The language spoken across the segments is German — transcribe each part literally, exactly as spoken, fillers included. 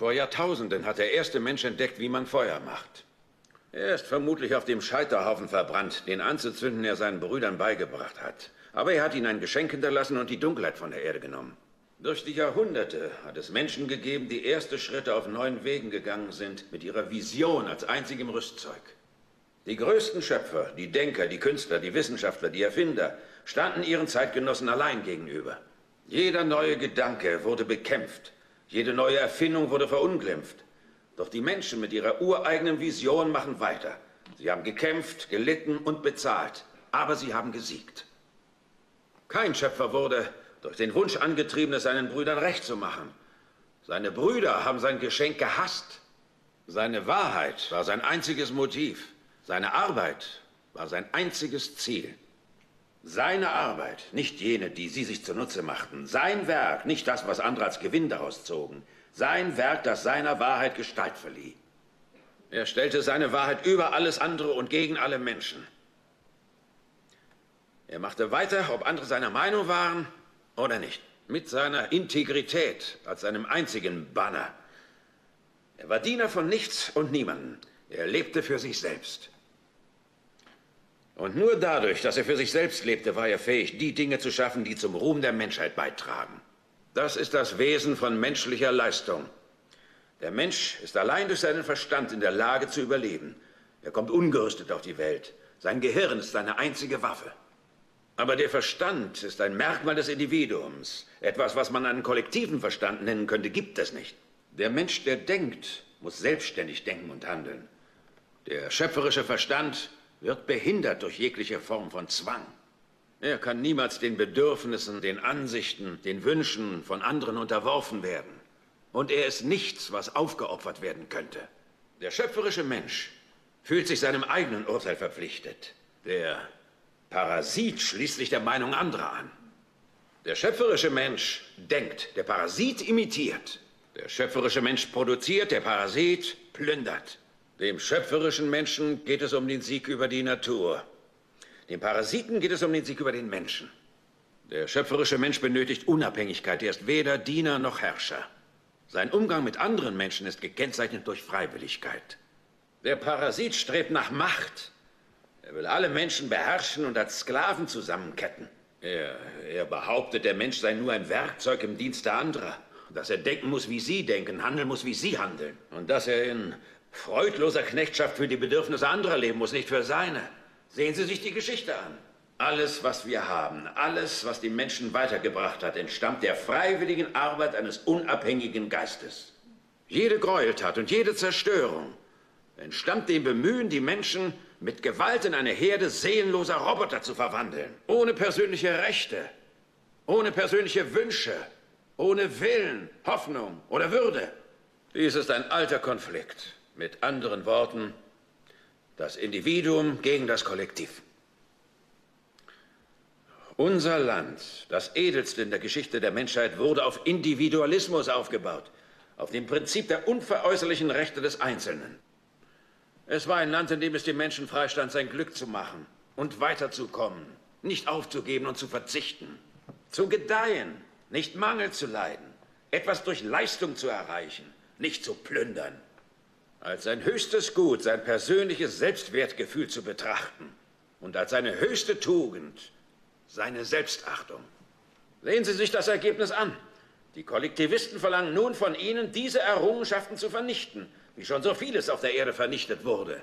Vor Jahrtausenden hat der erste Mensch entdeckt, wie man Feuer macht. Er ist vermutlich auf dem Scheiterhaufen verbrannt, den anzuzünden er seinen Brüdern beigebracht hat. Aber er hat ihnen ein Geschenk hinterlassen und die Dunkelheit von der Erde genommen. Durch die Jahrhunderte hat es Menschen gegeben, die erste Schritte auf neuen Wegen gegangen sind, mit ihrer Vision als einzigem Rüstzeug. Die größten Schöpfer, die Denker, die Künstler, die Wissenschaftler, die Erfinder, standen ihren Zeitgenossen allein gegenüber. Jeder neue Gedanke wurde bekämpft, jede neue Erfindung wurde verunglimpft. Doch die Menschen mit ihrer ureigenen Vision machen weiter. Sie haben gekämpft, gelitten und bezahlt, aber sie haben gesiegt. Kein Schöpfer wurde durch den Wunsch angetrieben, es seinen Brüdern recht zu machen. Seine Brüder haben sein Geschenk gehasst. Seine Wahrheit war sein einziges Motiv. Seine Arbeit war sein einziges Ziel. Seine Arbeit, nicht jene, die sie sich zunutze machten. Sein Werk, nicht das, was andere als Gewinn daraus zogen. Sein Werk, das seiner Wahrheit Gestalt verlieh. Er stellte seine Wahrheit über alles andere und gegen alle Menschen. Er machte weiter, ob andere seiner Meinung waren oder nicht. Mit seiner Integrität als seinem einzigen Banner. Er war Diener von nichts und niemanden. Er lebte für sich selbst. Und nur dadurch, dass er für sich selbst lebte, war er fähig, die Dinge zu schaffen, die zum Ruhm der Menschheit beitragen. Das ist das Wesen von menschlicher Leistung. Der Mensch ist allein durch seinen Verstand in der Lage zu überleben. Er kommt ungerüstet auf die Welt. Sein Gehirn ist seine einzige Waffe. Aber der Verstand ist ein Merkmal des Individuums. Etwas, was man einen kollektiven Verstand nennen könnte, gibt es nicht. Der Mensch, der denkt, muss selbstständig denken und handeln. Der schöpferische Verstand wird behindert durch jegliche Form von Zwang. Er kann niemals den Bedürfnissen, den Ansichten, den Wünschen von anderen unterworfen werden. Und er ist nichts, was aufgeopfert werden könnte. Der schöpferische Mensch fühlt sich seinem eigenen Urteil verpflichtet. Der Parasit schließt sich der Meinung anderer an. Der schöpferische Mensch denkt, der Parasit imitiert. Der schöpferische Mensch produziert, der Parasit plündert. Dem schöpferischen Menschen geht es um den Sieg über die Natur. Dem Parasiten geht es um den Sieg über den Menschen. Der schöpferische Mensch benötigt Unabhängigkeit. Er ist weder Diener noch Herrscher. Sein Umgang mit anderen Menschen ist gekennzeichnet durch Freiwilligkeit. Der Parasit strebt nach Macht. Er will alle Menschen beherrschen und als Sklaven zusammenketten. Er, er behauptet, der Mensch sei nur ein Werkzeug im Dienst der anderer. Dass er denken muss, wie sie denken, handeln muss, wie sie handeln. Und dass er in freudloser Knechtschaft für die Bedürfnisse anderer leben muss, nicht für seine. Sehen Sie sich die Geschichte an. Alles, was wir haben, alles, was die Menschen weitergebracht hat, entstammt der freiwilligen Arbeit eines unabhängigen Geistes. Jede Gräueltat und jede Zerstörung entstammt dem Bemühen, die Menschen mit Gewalt in eine Herde seelenloser Roboter zu verwandeln. Ohne persönliche Rechte, ohne persönliche Wünsche, ohne Willen, Hoffnung oder Würde. Dies ist ein alter Konflikt. Mit anderen Worten, das Individuum gegen das Kollektiv. Unser Land, das edelste in der Geschichte der Menschheit, wurde auf Individualismus aufgebaut, auf dem Prinzip der unveräußerlichen Rechte des Einzelnen. Es war ein Land, in dem es dem Menschen freistand, sein Glück zu machen und weiterzukommen, nicht aufzugeben und zu verzichten, zu gedeihen, nicht Mangel zu leiden, etwas durch Leistung zu erreichen, nicht zu plündern. Als sein höchstes Gut sein persönliches Selbstwertgefühl zu betrachten und als seine höchste Tugend seine Selbstachtung. Sehen Sie sich das Ergebnis an. Die Kollektivisten verlangen nun von Ihnen, diese Errungenschaften zu vernichten, wie schon so vieles auf der Erde vernichtet wurde.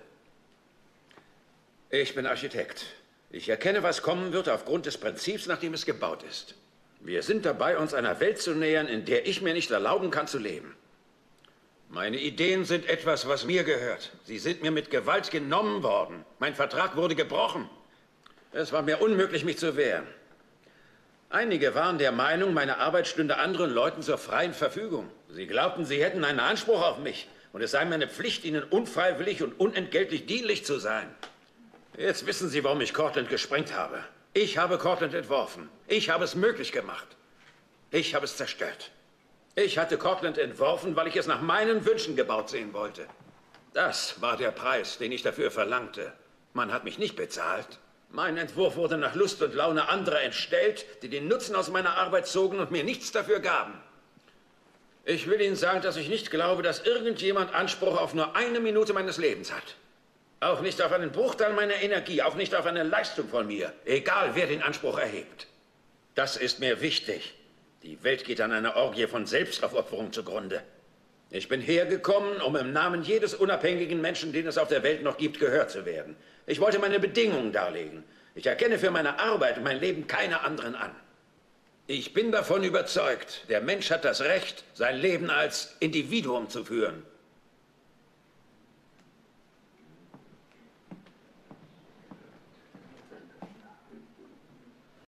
Ich bin Architekt. Ich erkenne, was kommen wird aufgrund des Prinzips, nach dem es gebaut ist. Wir sind dabei, uns einer Welt zu nähern, in der ich mir nicht erlauben kann zu leben. Meine Ideen sind etwas, was mir gehört. Sie sind mir mit Gewalt genommen worden. Mein Vertrag wurde gebrochen. Es war mir unmöglich, mich zu wehren. Einige waren der Meinung, meine Arbeit stünde anderen Leuten zur freien Verfügung. Sie glaubten, sie hätten einen Anspruch auf mich. Und es sei meine Pflicht, ihnen unfreiwillig und unentgeltlich dienlich zu sein. Jetzt wissen Sie, warum ich Cortland gesprengt habe. Ich habe Cortland entworfen. Ich habe es möglich gemacht. Ich habe es zerstört. Ich hatte Cortland entworfen, weil ich es nach meinen Wünschen gebaut sehen wollte. Das war der Preis, den ich dafür verlangte. Man hat mich nicht bezahlt. Mein Entwurf wurde nach Lust und Laune anderer entstellt, die den Nutzen aus meiner Arbeit zogen und mir nichts dafür gaben. Ich will Ihnen sagen, dass ich nicht glaube, dass irgendjemand Anspruch auf nur eine Minute meines Lebens hat. Auch nicht auf einen Bruchteil meiner Energie, auch nicht auf eine Leistung von mir. Egal, wer den Anspruch erhebt. Das ist mir wichtig. Die Welt geht an einer Orgie von Selbstaufopferung zugrunde. Ich bin hergekommen, um im Namen jedes unabhängigen Menschen, den es auf der Welt noch gibt, gehört zu werden. Ich wollte meine Bedingungen darlegen. Ich erkenne für meine Arbeit und mein Leben keine anderen an. Ich bin davon überzeugt, der Mensch hat das Recht, sein Leben als Individuum zu führen.